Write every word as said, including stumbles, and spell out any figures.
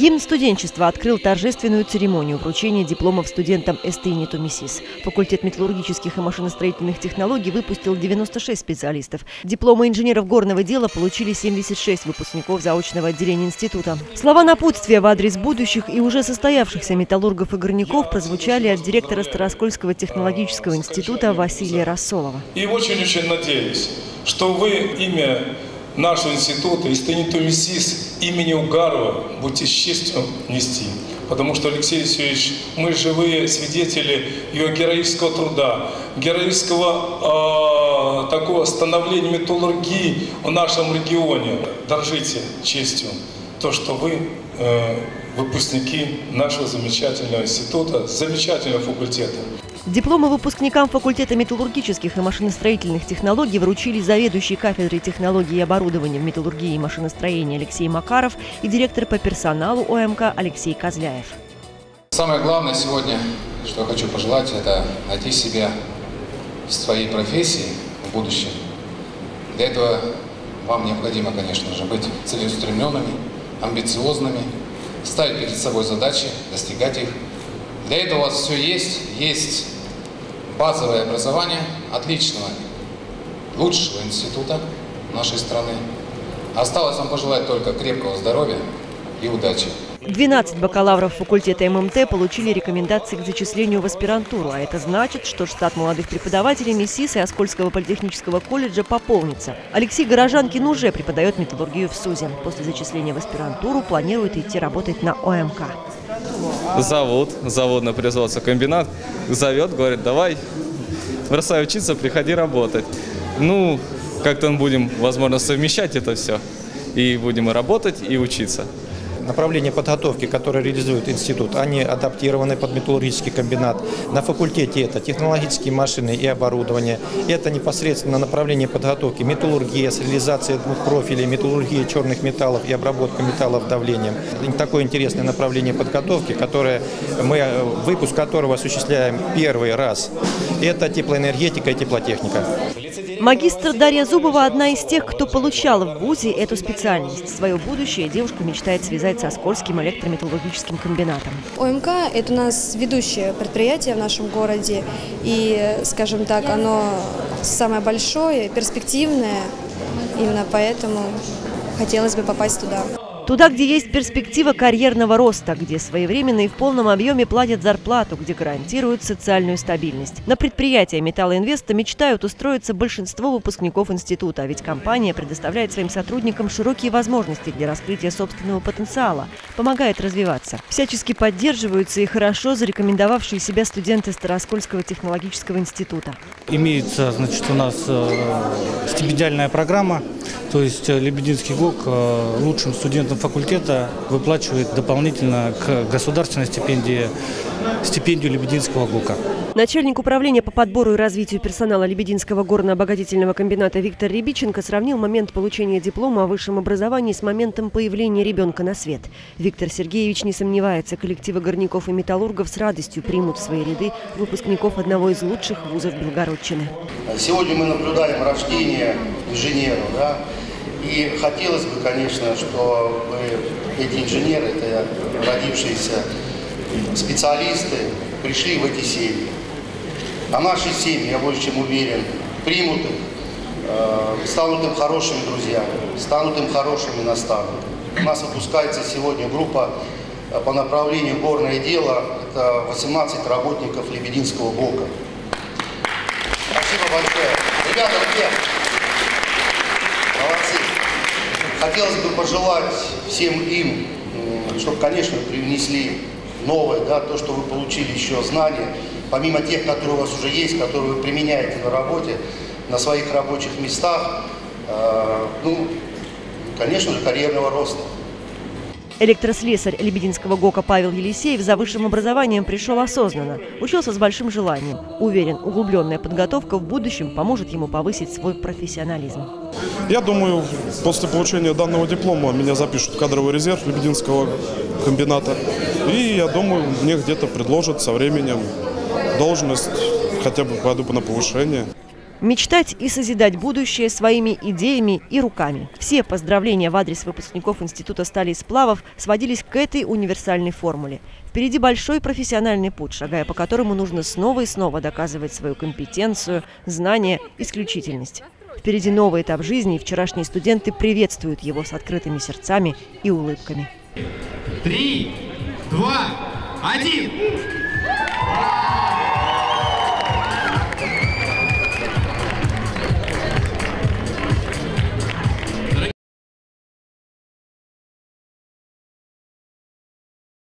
Гимн студенчества открыл торжественную церемонию вручения дипломов студентам ЭСТИ-НИТУ МИСИС. Факультет металлургических и машиностроительных технологий выпустил девяносто шесть специалистов. Дипломы инженеров горного дела получили семьдесят шесть выпускников заочного отделения института. Слова напутствия в адрес будущих и уже состоявшихся металлургов и горняков прозвучали от директора Староскольского технологического института Василия Рассолова. И очень-очень надеюсь, что вы имя нашего института ЭСТИ-НИТУ МИСИС имени Угарова будете с честью нести. Потому что, Алексей Алексеевич, мы живые свидетели его героического труда, героического э, такого становления металлургии в нашем регионе. Дорожите честью то, что вы э, выпускники нашего замечательного института, замечательного факультета. Дипломы выпускникам факультета металлургических и машиностроительных технологий вручили заведующий кафедрой технологий и оборудования в металлургии и машиностроении Алексей Макаров и директор по персоналу ОМК Алексей Козляев. Самое главное сегодня, что я хочу пожелать, это найти себя в своей профессии в будущем. Для этого вам необходимо, конечно же, быть целеустремленными, амбициозными, ставить перед собой задачи, достигать их. Для этого у вас все есть, есть базовое образование отличного, лучшего института нашей страны. Осталось вам пожелать только крепкого здоровья и удачи. двенадцать бакалавров факультета ММТ получили рекомендации к зачислению в аспирантуру, а это значит, что штат молодых преподавателей МИСИС и Оскольского политехнического колледжа пополнится. Алексей Горожанкин уже преподает металлургию в СУЗе. После зачисления в аспирантуру планирует идти работать на ОМК. Завод, заводно-производственный комбинат зовет, говорит: давай, бросай учиться, приходи работать. Ну, как-то будем, возможно, совмещать это все. И будем и работать, и учиться. Направления подготовки, которые реализует институт, они адаптированы под металлургический комбинат. На факультете это технологические машины и оборудование. Это непосредственно направление подготовки металлургия с реализацией двух профилей, металлургия черных металлов и обработка металлов давлением. Такое интересное направление подготовки, которое мы, выпуск которого осуществляем первый раз. Это теплоэнергетика и теплотехника. Магистр Дарья Зубова – одна из тех, кто получал в вузе эту специальность. Свое будущее девушка мечтает связать со Оскольским электрометаллургическим комбинатом. ОМК – это у нас ведущее предприятие в нашем городе. И, скажем так, оно самое большое, перспективное. Именно поэтому хотелось бы попасть туда. Туда, где есть перспектива карьерного роста, где своевременно и в полном объеме платят зарплату, где гарантируют социальную стабильность. На предприятие «Металлоинвеста» мечтают устроиться большинство выпускников института, а ведь компания предоставляет своим сотрудникам широкие возможности для раскрытия собственного потенциала, помогает развиваться. Всячески поддерживаются и хорошо зарекомендовавшие себя студенты Староскольского технологического института. Имеется, значит, у нас э, стипендиальная программа, то есть Лебединский ГОК э, лучшим студентам факультета выплачивает дополнительно к государственной стипендии стипендию Лебединского ГОКа. Начальник управления по подбору и развитию персонала Лебединского горно-обогатительного комбината Виктор Рябиченко сравнил момент получения диплома о высшем образовании с моментом появления ребенка на свет. Виктор Сергеевич не сомневается, коллективы горняков и металлургов с радостью примут в свои ряды выпускников одного из лучших вузов Белгородчины. Сегодня мы наблюдаем рождение инженеров, да? И хотелось бы, конечно, чтобы эти инженеры, это родившиеся специалисты, пришли в эти семьи. А наши семьи, я больше чем уверен, примут их, станут им хорошими друзьями, станут им хорошими наставниками. У нас выпускается сегодня группа по направлению горное дело. Это восемнадцать работников Лебединского ГОКа. Спасибо большое. Ребята, ребята, молодцы. Хотелось бы пожелать всем им, чтобы, конечно, привнесли новое, да, то, что вы получили еще знания, помимо тех, которые у вас уже есть, которые вы применяете на работе, на своих рабочих местах, э, ну, конечно же, карьерного роста. Электрослесарь Лебединского ГОКа Павел Елисеев за высшим образованием пришел осознанно, учился с большим желанием. Уверен, углубленная подготовка в будущем поможет ему повысить свой профессионализм. Я думаю, после получения данного диплома меня запишут в кадровый резерв Лебединского комбината. И я думаю, мне где-то предложат со временем должность, хотя бы пойду на повышение. Мечтать и созидать будущее своими идеями и руками. Все поздравления в адрес выпускников Института стали и сплавов сводились к этой универсальной формуле. Впереди большой профессиональный путь, шагая по которому нужно снова и снова доказывать свою компетенцию, знания, исключительность. Впереди новый этап жизни, и вчерашние студенты приветствуют его с открытыми сердцами и улыбками. Три, два, один!